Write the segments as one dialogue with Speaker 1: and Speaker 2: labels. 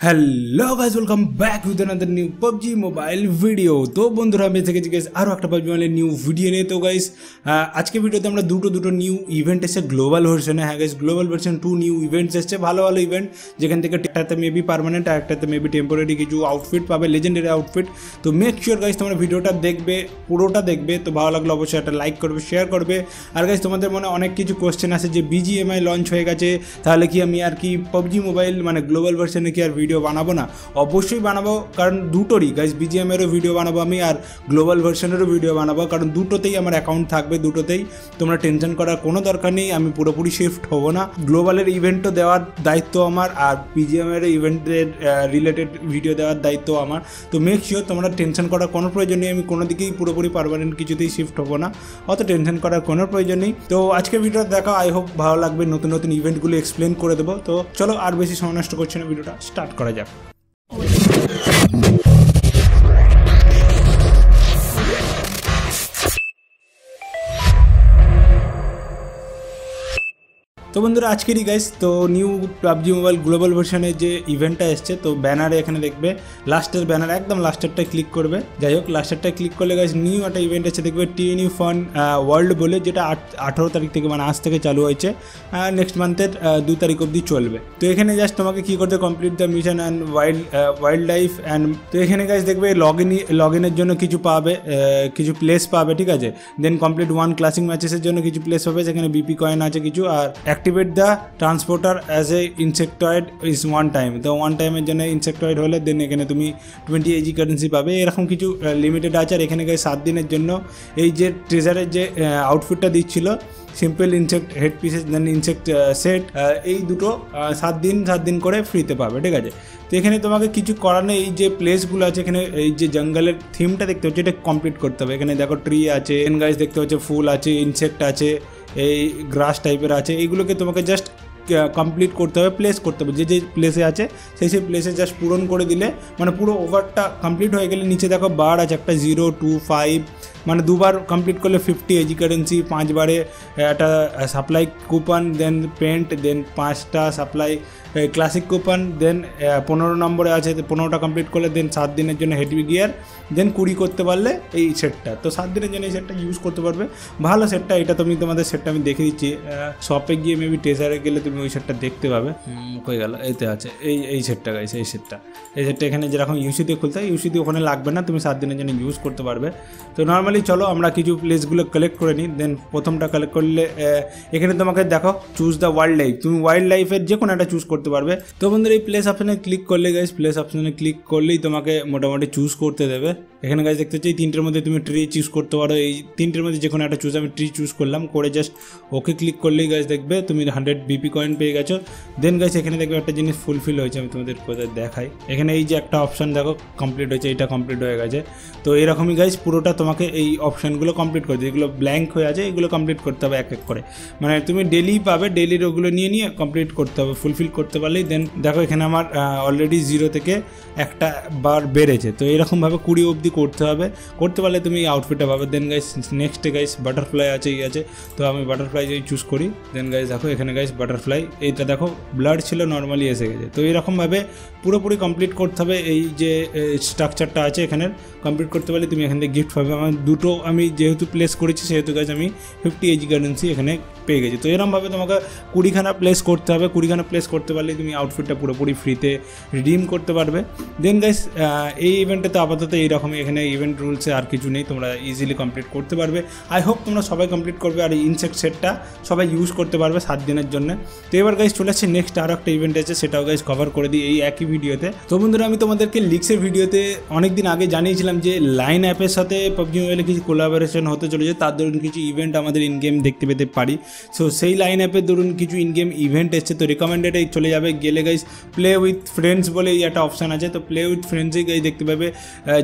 Speaker 1: Hello guys welcome back with another new PUBG mobile video. तो बंधुरा আমি থেকে গাইস আরো একটা পবজি মোবাইলের নিউ ভিডিও নিয়ে। তো গাইস আজকে ভিডিওতে আমরা দুটো নিউ ইভেন্ট এসেছে গ্লোবাল ভার্সনে। হ্যাঁ guys, global version 2 new events এসেছে, ভালো ইভেন্ট, যেখান থেকে একটাতে মেবি পার্মানেন্ট আর একটাতে মেবি টেম্পোরারি কিছু আউটফিট পাবে, লেজেন্ডারি আউটফিট। তো মেক শিওর গাইস তোমরা ভিডিওটা দেখবে, পুরোটা দেখবে। তো ভালো লাগলে অবশ্যই একটা লাইক করবে, শেয়ার করবে। আর গাইস তোমাদের মনে অনেক কিছু কোশ্চেন আছে যে বিজিএমআই লঞ্চ হয়ে গেছে, তাহলে কি আমি আর কি পবজি মোবাইল মানে গ্লোবাল ভার্সনে কি আর ভিডিও বানাবো না? অবশ্যই বানাবো, কারণ দুটোরই গাইস, বিজিএমেরও ভিডিও বানাবো আমি আর গ্লোবাল ভার্সনেরও ভিডিও বানাবো, কারণ দুটোতেই আমার অ্যাকাউন্ট থাকবে, দুটোতেই। তোমরা টেনশন করার কোনো দরকার নেই, আমি পুরোপুরি শিফট হবো না। গ্লোবালের ইভেন্টও দেওয়ার দায়িত্ব আমার, আর বিজিএমের ইভেন্টের রিলেটেড ভিডিও দেওয়ার দায়িত্ব আমার। তো মেক শিওর তোমরা টেনশন করার কোনো প্রয়োজন নেই, আমি কোনো দিকেই পুরোপুরি পারমানেন্ট কিছুতেই শিফট হবো না, অত টেনশন করার কোনো প্রয়োজন নেই। তো আজকে ভিডিও দেখা, আই হোপ ভালো লাগবে, নতুন ইভেন্টগুলো এক্সপ্লেন করে দেবো। তো চলো আর বেশি সময় নষ্ট করছি না, ভিডিওটা স্টার্ট করা যাক। তো বন্ধুরা আজকেরই গাইস, তো নিউ পাবজি মোবাইল গ্লোবাল ভার্সনের যে ইভেন্টটা এসছে, তো ব্যানারে এখানে দেখবে লাস্টের ব্যানার, একদম লাস্টেরটায় ক্লিক করবে। যাই হোক, লাস্টেরটায় ক্লিক করলে গাইস নিউ একটা ইভেন্ট এসে দেখবে UNî乛WãRrîØR বলে, যেটা 18 তারিখ থেকে মানে আজ থেকে চালু হয়েছে, নেক্সট মান্থের 2 তারিখ অবধি চলবে। তো এখানে জাস্ট তোমাকে কী করতে, complete the mission and wild life and. তো এখানে গাইস দেখবে লগ ইনের জন্য কিছু পাবে, কিছু প্লেস পাবে, ঠিক আছে। দেন কমপ্লিট 1 ক্লাসিক ম্যাচেসের জন্য কিছু প্লেস পাবে, সেখানে বিপি কয়েন আছে কিছু। আর activate the transporter as a insectoid is 1 time. তো 1 টাইমের জন্য ইনসেক্টয়েড হলে দেন এখানে তুমি 20 এজি কারেন্সি পাবে, এরকম কিছু লিমিটেড আছে। আর এখানে গাইস 7 দিনের জন্য এই যে ট্রেজারের যে আউটফিটটা দিচ্ছিল, simple insect head pieces then insect set, এই দুটো 7 দিন করে ফ্রিতে পাবে, ঠিক আছে। তো এখানে তোমাকে কিছু করার নেই, এই যে প্লেসগুলো আছে এখানে, এই যে জঙ্গলের থিমটা দেখতে হচ্ছে, এটা কমপ্লিট করতে হবে। এখানে দেখো ট্রি আছে, গাইস দেখতে হচ্ছে ফুল আছে, ইনসেক্ট আছে, এই গ্রাস টাইপের আছে, এইগুলোকে তোমাকে জাস্ট কমপ্লিট করতে হবে, প্লেস করতে হবে। যে প্লেসে আছে সেই প্লেসে জাস্ট পূরণ করে দিলে, মানে পুরো ওভারটা কমপ্লিট হয়ে গেলে নিচে দেখো বার আছে একটা 0, 2, 5, মানে 2 বার কমপ্লিট করলে 50 এজি কারেন্সি, 5 বারে একটা supply coupon, then paint, then 5টা সাপ্লাই ক্লাসিক কুপন, দেন 15 নম্বরে আছে 15টা কমপ্লিট করলে, দেন 7 দিনের জন্য হেডগিয়ার, দেন 20 করতে পারলে এই সেটটা। তো 7 দিনের জন্য এই সেটটা ইউজ করতে পারবে, ভালো সেটটা। এটা তোমাদের সেটটা আমি দেখে দিচ্ছি, শপে গিয়ে মেবি ট্রেজারে গেলে তুমি ওই সেটটা দেখতে পাবে। কই গেল, এইতে আছে এই সেটটা গাইস, এই সেটটা এখানে যেরকম ইউসিতে খুলতে হয়, ইউসিতে ওখানে লাগবে না, তুমি 7 দিনের জন্য ইউজ করতে পারবে। তো নর্মালি চলো আমরা কিছু প্লেসগুলো কালেক্ট করে নিই। দেন প্রথমটা কালেক্ট করলে এখানে তোমাকে দেখো চুজ দ্য ওয়াইল্ড লাইফ, তুমি ওয়াইল্ড লাইফের যে কোনো একটা চুজ করতে পারবে। তো বন্ধুরা এই প্লেস অপশানে ক্লিক করলে গাইস, প্লেস অপশানে ক্লিক করলেই তোমাকে মোটামুটি চুজ করতে দেবে। এখানে গাইস দেখতে হচ্ছে এই 3টের মধ্যে তুমি ট্রি চুজ করতে পারো, এই 3টের মধ্যে যে কোনো একটা চুজ, আমি ট্রি চুজ করলাম, করে জাস্ট ওকে ক্লিক করলেই গাইস দেখবে তুমি 100 বিপি কয়েন পেয়ে গেছো। দেন গাইস এখানে দেখবে একটা জিনিস ফুলফিল হয়েছে, আমি তোমাদের কোথায় দেখাই। এখানে এই যে একটা অপশান দেখো কমপ্লিট হয়েছে, এইটা কমপ্লিট হয়ে গেছে। তো এরকমই গাইস পুরোটা তোমাকে এই অপশানগুলো কমপ্লিট করতে, যেগুলো ব্ল্যাঙ্ক হয়ে আছে এগুলো কমপ্লিট করতে হবে এক এক করে, মানে তুমি ডেলি পাবে, ডেলির ওগুলো নিয়ে কমপ্লিট করতে হবে, ফুলফিল করতে পারলেই। দেন দেখো এখানে আমার অলরেডি 0 থেকে একটা বার বেড়েছে। তো এরকমভাবে 20 অবধি করতে পারলে তুমি এই আউটফিটটা পাবে। দেন গাইস নেক্সটে গাইস বাটারফ্লাই আছে, তো আমি বাটারফ্লাই চুজ করি। দেন গাইস দেখো এখানে গাইস বাটারফ্লাই, এইটা দেখো ব্লাড ছিল, নর্মালি এসে গেছে। তো এরকমভাবে পুরোপুরি কমপ্লিট করতে হবে, এই যে স্ট্রাকচারটা আছে এখানে কমপ্লিট করতে পারলে তুমি এখান থেকে গিফট পাবে। আমার দুটো আমি যেহেতু প্লেস করেছি সেহেতু গাইস আমি 50 এজি কারেন্সি এখানে পেয়ে গেছি। তো এরকমভাবে তোমাকে 20খানা প্লেস করতে হবে, 20খানা প্লেস করতে পারলে তুমি আউটফিটটা পুরোপুরি ফ্রিতে রিডিম করতে পারবে। দেন গাইস এই ইভেন্টে তো আপাতত এইরকমই, এখানে ইভেন্ট রুলসে আর কিছু নেই, তোমরা ইজিলি কমপ্লিট করতে পারবে। আই হোপ তোমরা সবাই কমপ্লিট করবে, আর ইনসেক্ট সেটটা সবাই ইউজ করতে পারবে 7 দিনের জন্য। তো এবার গাইস চলে আসছে নেক্সট আরও একটা ইভেন্ট আছে, সেটাও গাইস কভার করে দিই এই একই ভিডিওতে। তো বন্ধুরা আমি তোমাদেরকে লিক্সের ভিডিওতে অনেকদিন আগে জানিয়েছিলাম যে লাইন অ্যাপের সাথে পাবজি মোবাইলে কিছু কোলাবোরেশন হতে চলেছে, তার দরুন কিছু ইভেন্ট আমাদের ইন গেম দেখতে পেতে পারি। সো সেই লাইন অ্যাপের দরুন কিছু ইন গেম ইভেন্ট এসছে, তো রিকমেন্ডেড চলে যাবে, গেলে গাইস প্লে উইথ ফ্রেন্ডস বলে এই একটা অপশান আছে। তো প্লে উইথ ফ্রেন্ডসই গাইস দেখতে পাবে, যেটাও আর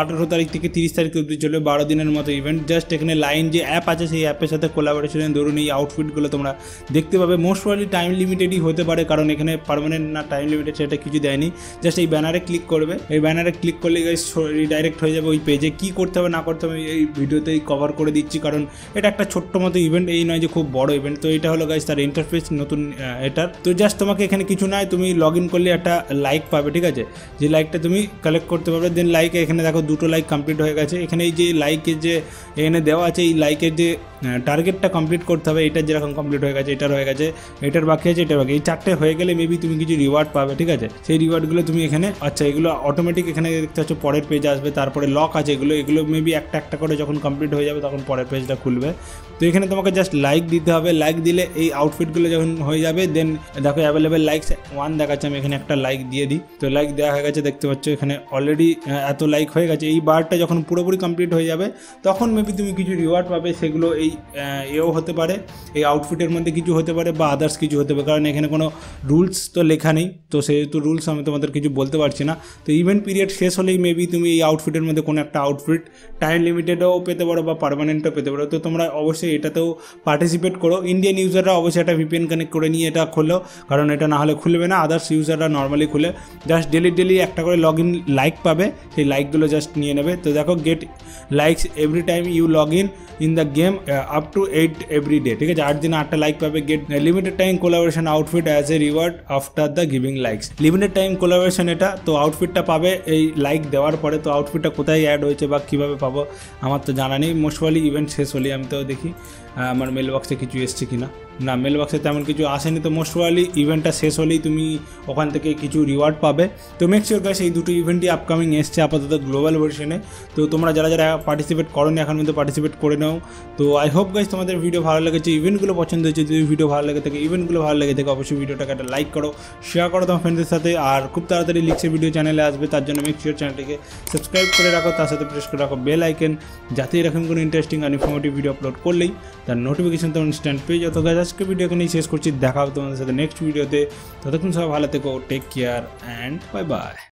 Speaker 1: 18 তারিখ থেকে 30 তারিখ অবধি চলবে, 12 দিনের মতো ইভেন্ট। জাস্ট এখানে লাইন যে অ্যাপ আছে সেই অ্যাপের সাথে কোলাবোরেশনে ধরুন এই আউটফিটগুলো তোমরা দেখতে পাবে। মোস্ট প্রবাবলি টাইম লিমিটেডই হতে পারে, কারণ এখানে পার্মানেন্ট না টাইম লিমিটেড সেটা কিছু দেয়নি। জাস্ট এই ব্যানারে ক্লিক করবে, এই ব্যানারে ক্লিক করলে গাইস রিডাইরেক্ট হয়ে যাবে ওই পেজে। কী করতে হবে না করতে হবে এই ভিডিওতেই কভার করে দিচ্ছি, কারণ এটা একটা ছোট্ট মতো ইভেন্ট, এই নয় যে খুব বড় ইভেন্ট। তো এটা হলো গাইস তার ইন্টারফেস নতুন এটার। তো জাস্ট তোমাকে এখানে কিছু নয়, তুমি লগ ইন করলে একটা লাইক পাবে, ঠিক আছে, যে লাইকটা তুমি কালেক্ট করতে পারবে। দেন লাইকে এখানে দেখো 2টো লাইক কমপ্লিট হয়ে গেছে। এখানে এই যে লাইকের যে এখানে দেওয়া আছে এই লাইকের যে টার্গেটটা কমপ্লিট করতে হবে, এটার যেরকম কমপ্লিট হয়ে গেছে, এটার হয়ে গেছে, এটার বাকি আছে, এটার বাকি, এই 4টে হয়ে গেলে মেবি তুমি কিছু রিওয়ার্ড পাবে, ঠিক আছে। সেই রিওয়ার্ডগুলো তুমি এখানে আচ্ছা এগুলো অটোমেটিক এখানে দেখতে পাচ্ছ পরের পেজ আসবে, তারপরে লক আছে এগুলো মেবি একটা একটা করে যখন কমপ্লিট হয়ে যাবে তখন পরের পেজটা খুলবে। তো এখানে তোমাকে জাস্ট লাইক দিতে হবে, লাইক দিলে এই আউটফিটগুলো যখন হয়ে যাবে দেন দেখো অ্যাভেলেবেল লাইকস 1 দেখাচ্ছে। আমি এখানে একটা লাইক দিয়ে দিই, তো লাইক দেওয়া হয়ে গেছে, দেখতে পাচ্ছ এখানে অলরেডি এত লাইক হয়ে গেছে। এই বারটা যখন পুরোপুরি কমপ্লিট হয়ে যাবে তখন মেবি তুমি কিছু রিওয়ার্ড পাবে, সেগুলো এই এও হতে পারে, এই আউটফিটের মধ্যে কিছু হতে পারে বা আদার্স কিছু হতে পারে, কারণ এখানে কোনো রুলস তো লেখা নেই, তো সেহেতু রুলস আমি তোমাদের কিছু বলতে পারছি না। তো ইভেন্ট পিরিয়ড শেষ হলেই মেবি তুমি এই আউটফিটের মধ্যে কোনো একটা আউটফিট টাইম লিমিটেডও পেতে পারো বা পার্মানেন্টও পেতে পারো। তো তোমরা অবশ্যই এটাতেও পার্টিসিপেট করো। ইন্ডিয়ান ইউজাররা অবশ্যই একটা ভিপিএন কানেক্ট করে নিয়ে এটা খোলো, কারণ এটা না হলে খুলবে না। আদার্স ইউজাররা নর্মালি খুলে জাস্ট ডেলি একটা করে লগ ইন লাইক পাবে, সেই লাইকগুলো জাস্ট নিয়ে নেবে। তো দেখো get likes every time you log in the game up to 8 every day, ঠিক আছে, 8 দিনে 8টা লাইক পাবে। Get limited time collaboration outfit as a reward after the giving likes. Limited time collaboration এটা, তো আউটফিটটা পাবে এই লাইক দেওয়ার পরে। তো আউটফিটটা কোথায় অ্যাড হয়েছে বা কীভাবে পাবো আমার তো জানা নেই। মোস্ট প্রবাবলি ইভেন্ট শেষ হলেই আমি তো দেখি আমার মেল বক্সে কিছু এসছে কিনা। না, মেল বক্সে তেমন কিছু আসেনি। তো মোস্ট প্রবাবলি ইভেন্টটা শেষ হলেই তুমি ওখান থেকে কিছু রিওয়ার্ড পাবে। তো মেক শিওর গাইস এই দুটো ইভেন্টই আপকামিং এসছে আপাতত গ্লোবাল ভার্সনে। তো তোমরা যারা পার্টিসিপেট করোনি এখন মধ্যে পার্টিসিপেট করে নাও। তো আই হোপ গাইস তোমাদের ভিডিও ভালো লেগেছে, ইভেন্টগুলো পছন্দ হয়েছে। যদি ভিডিও ভালো লেগে থাকে, ইভেন্টগুলো ভালো লেগে থাকে, অবশ্যই ভিডিওটাকে একটা লাইক করো, শেয়ার করো তোমার ফ্রেন্ডদের সাথে। আর খুব তাড়াতাড়ি লিক্সের ভিডিও চ্যানেলে আসবে, তার জন্য মেক শিওর চ্যানেলটিকে সাবস্ক্রাইব করে রাখো, তার সাথে প্রেস করে রাখো বেল আইকন, যাতে এরকম কোনো ইন্টারেস্টিং আর ইনফরমেটিভ ভিডিও আপলোড করলেই তার নোটিফিকেশন তোমার ইনস্ট্যান্ট পেয়ে যাও। তো গাইস আজকে ভিডিও এখানেই শেষ করছি, দেখা হবে তোমাদের সাথে নেক্সট ভিডিওতে। ততক্ষণ সবাই ভালো থেকো, take care and bye by.